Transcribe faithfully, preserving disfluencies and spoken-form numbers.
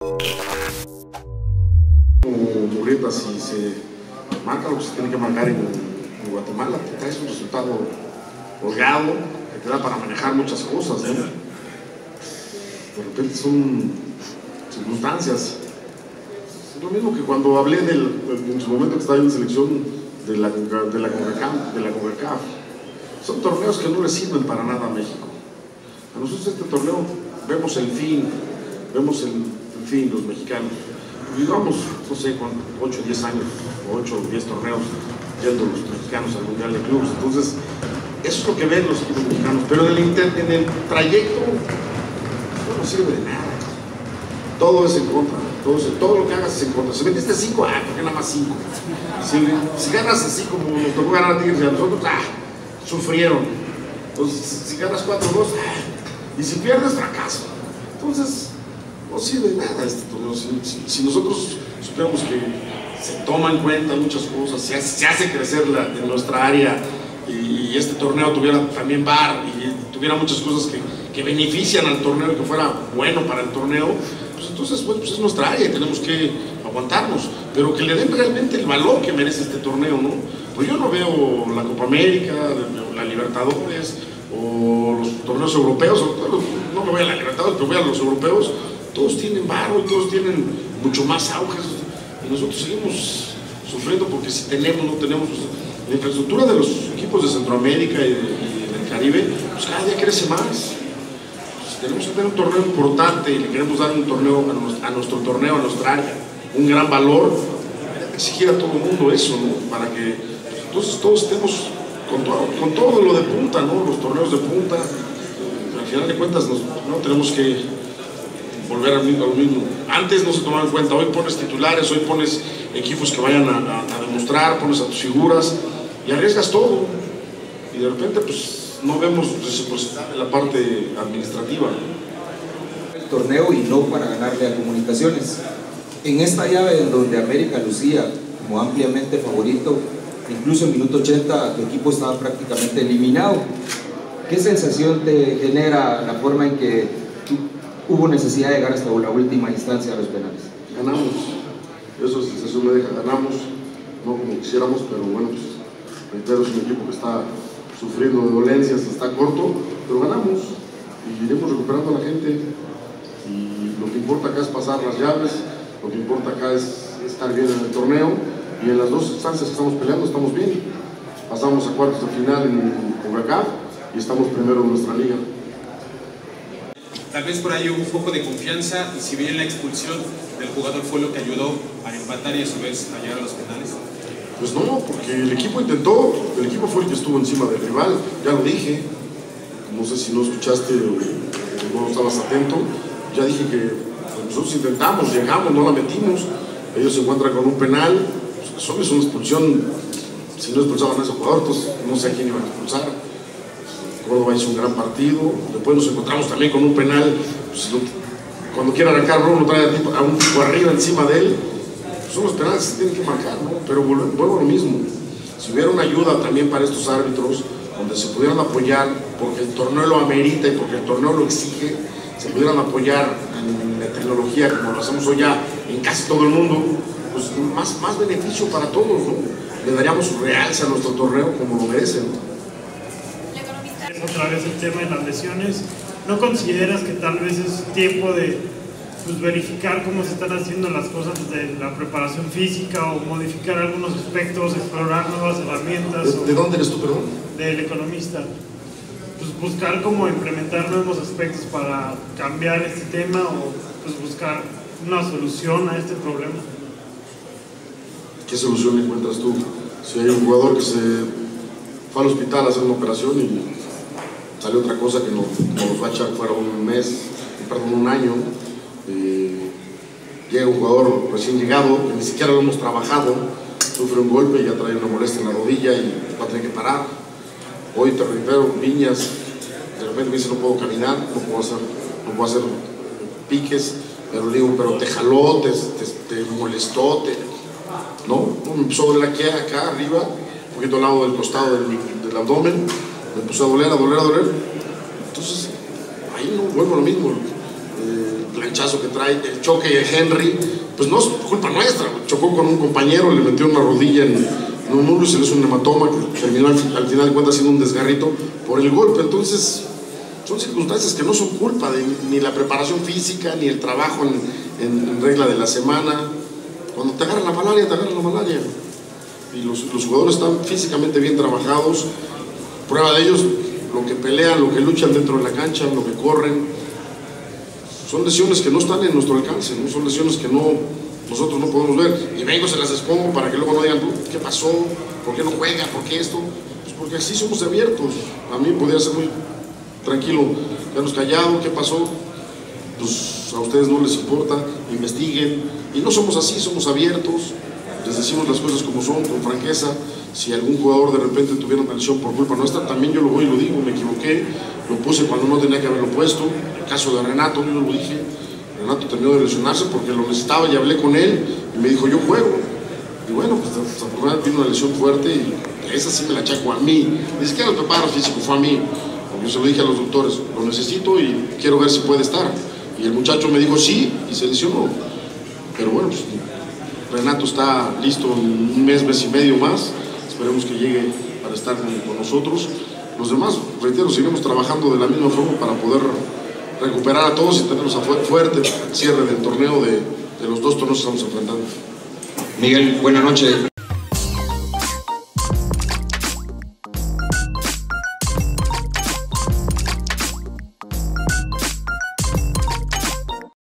Como Murrieta, si se marca lo que se tiene que marcar en, en Guatemala, te traes un resultado holgado, que te da para manejar muchas cosas, ¿no? De repente son circunstancias. Es lo mismo que cuando hablé del, en su momento que estaba en la selección de la, de la CONCACAF, de la CONCACAF. Son torneos que no le sirven para nada a México. A nosotros este torneo vemos el fin, vemos el, el fin, los mexicanos. Digamos, no sé, con ocho o diez años, o ocho o diez torneos, yendo los mexicanos al Mundial de Clubes. Entonces, eso es lo que ven los equipos mexicanos. Pero en el, inter, en el trayecto, no nos sirve de nada. Todo es en contra. Todo, todo lo que hagas es en contra. Si metiste cinco, ah, ¿por qué nada más cinco? Si, si ganas así como nos tocó ganar a Tigres y a nosotros, ah, sufrieron. Entonces, si ganas cuatro dos, ah, y si pierdes, fracaso. Entonces, no sirve de nada este torneo. Si, si, si nosotros supiéramos que se toma en cuenta muchas cosas, se hace, se hace crecer la, en nuestra área y, y este torneo tuviera también V A R y tuviera muchas cosas que, que benefician al torneo y que fuera bueno para el torneo, pues entonces bueno, pues es nuestra área y tenemos que aguantarnos, pero que le den realmente el valor que merece este torneo, ¿no? Pues yo no veo la Copa América, la Libertadores o los torneos europeos, no me voy a la Libertadores, pero voy a los europeos. Todos tienen varo y todos tienen mucho más auge y nosotros seguimos sufriendo porque si tenemos, no tenemos, pues, la infraestructura de los equipos de Centroamérica y, de, y del Caribe, pues cada día crece más. Pues, tenemos que tener un torneo importante y le queremos dar un torneo a nuestro, a nuestro torneo, a nuestra área, un gran valor, exigir a todo el mundo eso, ¿no? Para que pues, entonces todos estemos con todo, con todo lo de punta, ¿no? Los torneos de punta, al final de cuentas nos, no tenemos que volver a lo mismo. Antes no se tomaba en cuenta, hoy pones titulares, hoy pones equipos que vayan a, a, a demostrar, pones a tus figuras y arriesgas todo y de repente pues no vemos pues, la parte administrativa. El torneo y no para ganarle a Comunicaciones. En esta llave en donde América lucía como ampliamente favorito, incluso en minuto ochenta tu equipo estaba prácticamente eliminado. ¿Qué sensación te genera la forma en que hubo necesidad de llegar hasta la última instancia de los penales? Ganamos, eso es sensación me deja, ganamos, no como quisiéramos, pero bueno, pues reitero, es un equipo que está sufriendo de dolencias, está corto, pero ganamos y iremos recuperando a la gente y lo que importa acá es pasar las llaves, lo que importa acá es estar bien en el torneo y en las dos instancias que estamos peleando estamos bien, pasamos a cuartos de final en CONCACAF y estamos primero en nuestra liga. Tal vez por ahí hubo un poco de confianza y si bien la expulsión del jugador fue lo que ayudó a empatar y a su vez a llegar a los penales. Pues no, porque el equipo intentó, el equipo fue el que estuvo encima del rival, ya lo dije, no sé si no escuchaste o no estabas atento, ya dije que nosotros intentamos, llegamos, no la metimos, ellos se encuentran con un penal, pues solo es una expulsión, si no expulsaban a ese jugador, entonces no sé a quién iban a expulsar. Córdoba hizo un gran partido, después nos encontramos también con un penal, pues, cuando quiere arrancar uno trae a, tipo, a un tipo arriba encima de él, pues, son los penales que se tienen que marcar, ¿no? Pero vuelvo a lo mismo, si hubiera una ayuda también para estos árbitros, donde se pudieran apoyar, porque el torneo lo amerita y porque el torneo lo exige, se pudieran apoyar en la tecnología como lo hacemos hoy ya en casi todo el mundo, pues más, más beneficio para todos, ¿no? Le daríamos su realce a nuestro torneo como lo merecen. Otra vez el tema de las lesiones, ¿no consideras que tal vez es tiempo de pues, verificar cómo se están haciendo las cosas desde la preparación física o modificar algunos aspectos, explorar nuevas herramientas? ¿De, o, ¿de dónde eres tú, perdón? Del Economista. Pues buscar cómo implementar nuevos aspectos para cambiar este tema o pues, buscar una solución a este problema. ¿Qué solución encuentras tú? Si hay un jugador que se fue al hospital a hacer una operación y sale otra cosa que nos, nos va a echar fuera un mes, perdón, un año, eh, llega un jugador recién llegado, que ni siquiera lo hemos trabajado, sufre un golpe y ya trae una molestia en la rodilla y va a tener que parar. Hoy te reitero, Viñas, de repente me dice no puedo caminar, no puedo hacer, no puedo hacer piques, pero le digo, pero te jaló, te, te, te molestó, te, ¿no? Me empezó a doler aquí, acá arriba, un poquito al lado del costado del, del abdomen, me empezó a doler, a doler, a doler. Entonces, ahí no vuelvo a lo mismo. el planchazo que trae, el choque de Henry, pues no es culpa nuestra, chocó con un compañero, le metió una rodilla en, en un muslo y se le hizo un hematoma que terminó al, al final de cuentas siendo un desgarrito por el golpe. Entonces son circunstancias que no son culpa de ni la preparación física ni el trabajo en, en, en regla de la semana. Cuando te agarra la malaria, te agarra la malaria y los, los jugadores están físicamente bien trabajados. Prueba de ellos, lo que pelean, lo que luchan dentro de la cancha, lo que corren, son lesiones que no están en nuestro alcance, ¿no? Son lesiones que no, nosotros no podemos ver. Y vengo, se las expongo para que luego no digan, ¿qué pasó? ¿Por qué no juega? ¿Por qué esto? Pues porque así somos abiertos. A mí podría ser muy tranquilo, quedarnos callados, ¿qué pasó? Pues a ustedes no les importa, investiguen. Y no somos así, somos abiertos, les decimos las cosas como son, con franqueza. Si algún jugador de repente tuviera una lesión por culpa nuestra, también yo lo voy y lo digo, me equivoqué, lo puse cuando no tenía que haberlo puesto. El caso de Renato, yo lo dije, Renato terminó de lesionarse porque lo necesitaba y hablé con él y me dijo, yo juego. Y bueno, pues desafortunadamente vino una lesión fuerte y esa sí me la achaco a mí, ni siquiera el preparo físico, fue a mí. Porque yo se lo dije a los doctores, lo necesito y quiero ver si puede estar. Y el muchacho me dijo sí y se lesionó. Pero bueno, pues Renato está listo en un mes, mes y medio más. Esperemos que llegue para estar con, con nosotros. Los demás, reitero, seguimos trabajando de la misma forma para poder recuperar a todos y tenerlos a fu fuerte cierre del torneo de, de los dos torneos que estamos enfrentando. Miguel, buenas noches.